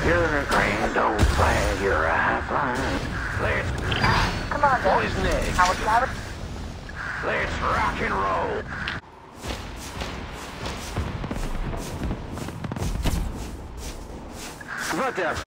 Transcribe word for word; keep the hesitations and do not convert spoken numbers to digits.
You're a grand old flag, you're a high flying. Let's Come on, what then. is next? How would you have it? Let's rock and roll. What the